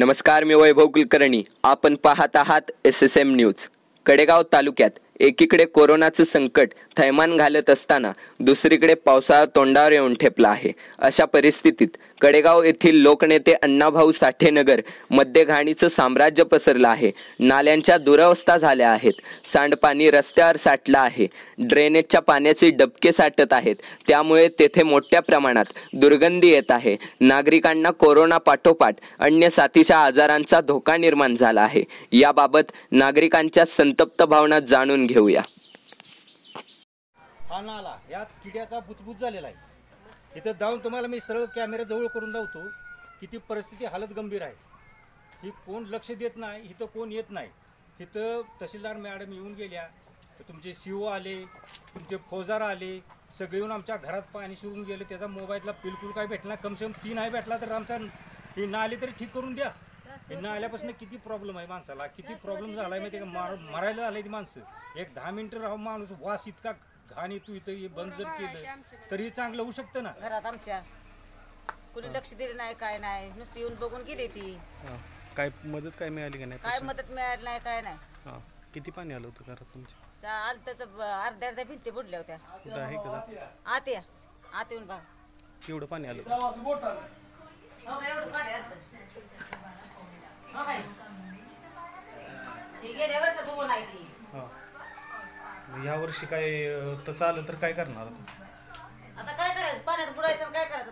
नमस्कार, मी वैभव कुलकर्णी. आपण पाहत आहात SSM न्यूज. कडेगाव तालुक्यात एकीकडे कोरोनाचं संकट थैमान घालत असताना दुसरीकडे पावसाळा तोंडावर येऊन ठेपला आहे. अशा परिस्थितीत कडेगाव येथील लोकनेते अण्णाभाऊ साठे नगर मध्ये घाणीचं साम्राज्य पसरलं आहे. नाल्यांच्या दुरवस्था झाल्या आहेत. सांडपाणी रस्त्यावर साठलं आहे. ड्रेनेजच्या पाण्याचे डबके साठत आहेत. त्यामुळे तेथे मोठ्या प्रमाणात दुर्गंधी येत आहे. नागरिकांना कोरोना पाठोपाठ अन्य साथीच्या आजारांचा धोका निर्माण झाला आहे. याबाबत नागरिकांच्या संतप्त भावना जाणून घेऊया. हा नाला यात किड्याचा बुचबुच झालेला आहे. इथं जाऊन तुम्हाला मी सरळ कॅमेरा जवळ करून दावतो. किती परिस्थिती हालत गंभीर आहे. ही कोण लक्ष देत नाही. इथं कोण येत नाही. इथं तहसीलदार मॅडम येऊन गेल्या, तुमचे CO आले, तुमचे फौजदार आले, सगळे येऊन आमच्या घरात पाणी शिरून गेले. त्याचा मोबाईलला बिलकुल काय भेटला, कमसे कम 3 नाही भेटला तर आमचा ही नाली तरी ठीक करून द्या. हे नाल्यापासून किती प्रॉब्लेम आहे माणसाला, किती प्रॉब्लेम झाला आहे माहिती आहे का. मरायला आले ती माणसं. एक 10 मिनिटं राहून माणूस वास इतका घाण येतो इथं. हे बंद जर केलं तरी चांगलं होऊ शकतं ना. घरात आमच्या कोणी लक्ष दिले नाही, काय नाही, नुसती येऊन बघून गेली ती. काय मदत काय मिळाली का नाही? काय मदत मिळाली नाही, काय नाही. किती पाणी आलं होतं घरात तुमच्या? अर्ध्या भिंती बुडल्या होत्या. कुठं आहे का? आत येऊन बघा केवढं पाणी आलं? या वर्षी काय तसं आलं तर काय करणार? आता काय करायचं, पाण्यात बुडायचं, काय करायचं.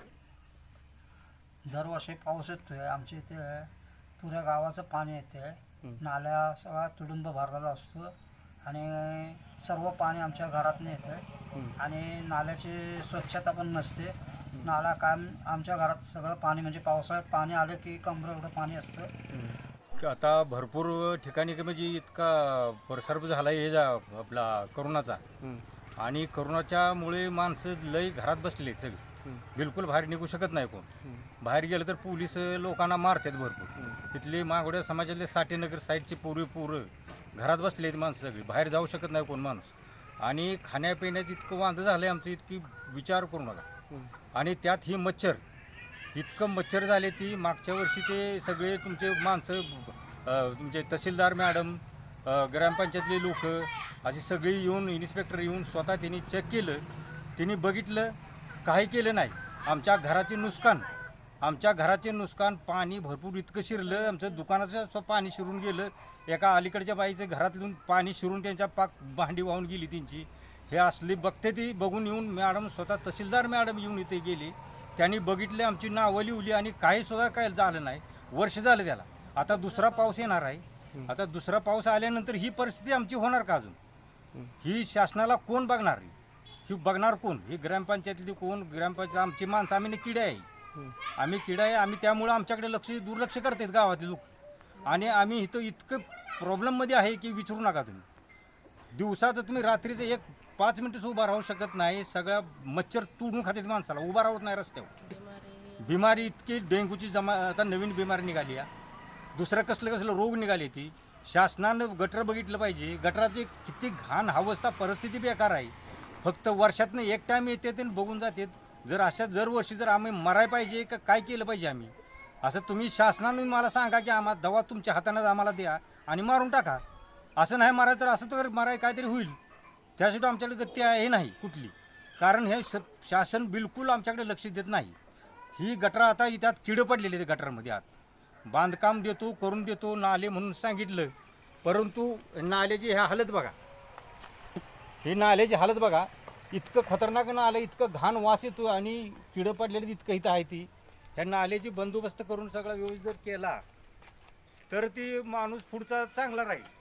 दरवर्षी पाऊस येतोय. आमच्या इथे पुऱ्या गावाचं पाणी येते. नाल्या सगळा तुडुंब भरलेला असतो आणि सर्व पाणी आमच्या घरात येतं आणि नाल्याची स्वच्छता पण नसते. नाला काम आमच्या घरात सगळं पाणी, म्हणजे पावसाळ्यात पाणी आलं की कमरे एवढं पाणी असतं. आता भरपूर ठिकाणी म्हणजे इतका प्रसार झाला आहे आपला करोनाचा. आणि करोनाच्यामुळे माणसं लई घरात बसले सगळे. बिलकुल बाहेर निघू शकत नाही कोण. बाहेर गेलं तर पोलीस लोकांना मारतात भरपूर. तिथले मागोड्या समाजातले साठेनगर साईडचे पोरं घरात बसले आहेत माणसं सगळी. बाहेर जाऊ शकत नाही कोण माणूस. आणि खाण्यापिण्याचं इतकं वांदं झालं आहे आमचं, इतकी विचार करू नका. आणि त्यात ही मच्छर, इतकं मच्छर झाले ती. मागच्या वर्षी ते सगळे तुमचे माणसं, तुमचे तहसीलदार मॅडम, ग्रामपंचायतले लोक अशी सगळी येऊन, इन्स्पेक्टर येऊन स्वतः त्यांनी चेक केलं. त्यांनी बघितलं, काही केलं नाही. आमच्या घराचे नुकसान पाणी भरपूर इतकं शिरलं. आमचं दुकानाचं पाणी शिरून गेलं. एका अलीकडच्या बाईचं घरातून पाणी शिरून त्यांच्या पाक भांडी वाहून गेली त्यांची. हे असली बघते ती. बघून येऊन मॅडम, स्वतः तहसीलदार मॅडम येऊन इथे गेली. त्यांनी बघितले, आमची नावं लिहिली आणि काही सुद्धा काय झालं नाही. वर्ष झालं त्याला. आता दुसरा पाऊस येणार आहे. आता दुसरा पाऊस आल्यानंतर ही परिस्थिती आमची होणार का अजून? ही शासनाला कोण बघणार? ही बघणार कोण? ही ग्रामपंचायतली कोण? ग्रामपंचायत आमची माणसं, आम्ही किडे आहे. आम्ही त्यामुळं आमच्याकडे दुर्लक्ष करतात गावातले लोक. आणि आम्ही इथं इतकं प्रॉब्लेममध्ये आहे की विचारू नका तुम्ही. दिवसाचं तुम्ही रात्रीचं 5 मिनिटं उभा राहू शकत नाही. सगळ्या मच्छर तुडून खातात माणसाला. उभा राहत नाही रस्त्यावर. बिमारी इतकी, डेंग्यूची आता नवीन बिमारी निघाली आहे. दुसरं कसलं रोग निघाली ती. शासनानं गटर बघितलं पाहिजे. गटराची किती घाण अवस्था, परिस्थिती बेकार आहे. फक्त वर्षातनं एक टाईम येते ते बघून जातात. जर अशा दरवर्षी जर आम्ही मराय पाहिजे का काय केलं पाहिजे आम्ही? असं तुम्ही शासनानं मला सांगा की आम्हाला दवा तुमच्या हातानं आम्हाला द्या आणि मारून टाका. असं नाही माराय तर असं तर माराय काहीतरी होईल. त्यासाठी आमच्याकडे गती आहे नाही कुठली. कारण हे शासन बिलकुल आमच्याकडे लक्ष देत नाही. ही गटर आता त्यात किडं पडलेले ते गटरमध्ये. आत बांधकाम देतो, करून देतो, नाले म्हणून सांगितलं. परंतु नाल्याची ह्या हालत बघा. ही नाल्याची हालत बघा. इतकं खतरनाक नालं, इतकं घाण वास येतो आणि किडं पडलेली इतकं इथं आहे ती. ह्या नाल्याची बंदोबस्त करून सगळा व्यवस्थित जर केला तर ती माणूस पुढचा चांगला राहील.